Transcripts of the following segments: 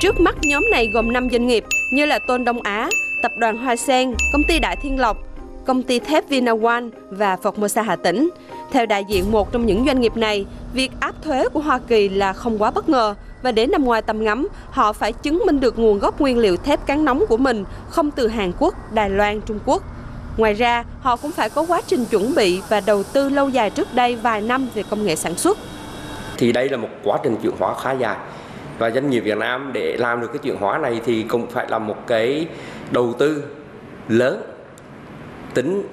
Trước mắt nhóm này gồm 5 doanh nghiệp như là Tôn Đông Á, Tập đoàn Hoa Sen, Công ty Đại Thiên Lộc, Công ty thép Vinawan và Formosa Hà Tĩnh. Theo đại diện một trong những doanh nghiệp này, việc áp thuế của Hoa Kỳ là không quá bất ngờ và để nằm ngoài tầm ngắm, họ phải chứng minh được nguồn gốc nguyên liệu thép cán nóng của mình không từ Hàn Quốc, Đài Loan, Trung Quốc. Ngoài ra, họ cũng phải có quá trình chuẩn bị và đầu tư lâu dài trước đây vài năm về công nghệ sản xuất. Thì đây là một quá trình chuyển hóa khá dài. Và doanh nghiệp Việt Nam để làm được cái chuyển hóa này thì cũng phải là một cái đầu tư lớn, tính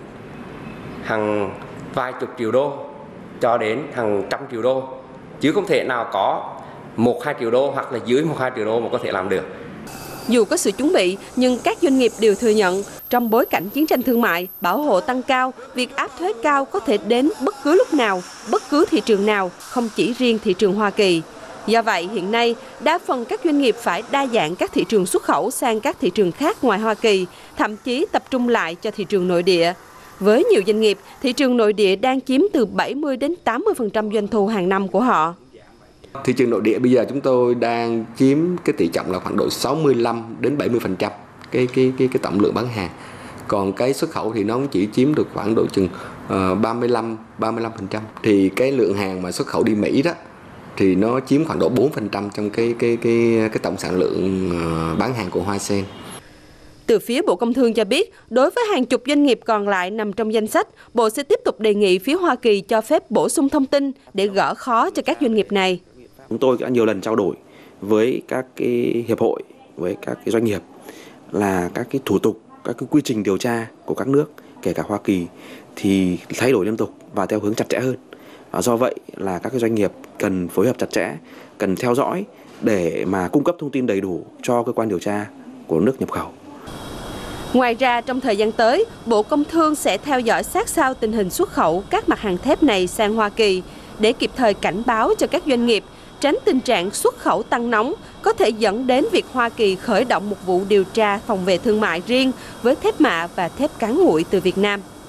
hàng vài chục triệu đô cho đến hàng trăm triệu đô. Chứ không thể nào có 1-2 triệu đô hoặc là dưới 1-2 triệu đô mà có thể làm được. Dù có sự chuẩn bị, nhưng các doanh nghiệp đều thừa nhận trong bối cảnh chiến tranh thương mại, bảo hộ tăng cao, việc áp thuế cao có thể đến bất cứ lúc nào, bất cứ thị trường nào, không chỉ riêng thị trường Hoa Kỳ. Do vậy, hiện nay, đa phần các doanh nghiệp phải đa dạng các thị trường xuất khẩu sang các thị trường khác ngoài Hoa Kỳ, thậm chí tập trung lại cho thị trường nội địa. Với nhiều doanh nghiệp, thị trường nội địa đang chiếm từ 70 đến 80% doanh thu hàng năm của họ. Thị trường nội địa bây giờ chúng tôi đang chiếm cái tỷ trọng là khoảng độ 65 đến 70% cái tổng lượng bán hàng. Còn cái xuất khẩu thì nó cũng chỉ chiếm được khoảng độ chừng 35%. Thì cái lượng hàng mà xuất khẩu đi Mỹ đó thì nó chiếm khoảng độ 4% trong cái tổng sản lượng bán hàng của Hoa Sen. Từ phía Bộ Công Thương cho biết, đối với hàng chục doanh nghiệp còn lại nằm trong danh sách, Bộ sẽ tiếp tục đề nghị phía Hoa Kỳ cho phép bổ sung thông tin để gỡ khó cho các doanh nghiệp này. Chúng tôi đã nhiều lần trao đổi với các cái hiệp hội, với các cái doanh nghiệp là các cái thủ tục, các cái quy trình điều tra của các nước, kể cả Hoa Kỳ thì thay đổi liên tục và theo hướng chặt chẽ hơn. Và do vậy là các cái doanh nghiệp cần phối hợp chặt chẽ, cần theo dõi để mà cung cấp thông tin đầy đủ cho cơ quan điều tra của nước nhập khẩu. Ngoài ra, trong thời gian tới, Bộ Công Thương sẽ theo dõi sát sao tình hình xuất khẩu các mặt hàng thép này sang Hoa Kỳ để kịp thời cảnh báo cho các doanh nghiệp, tránh tình trạng xuất khẩu tăng nóng có thể dẫn đến việc Hoa Kỳ khởi động một vụ điều tra phòng vệ thương mại riêng với thép mạ và thép cán nguội từ Việt Nam.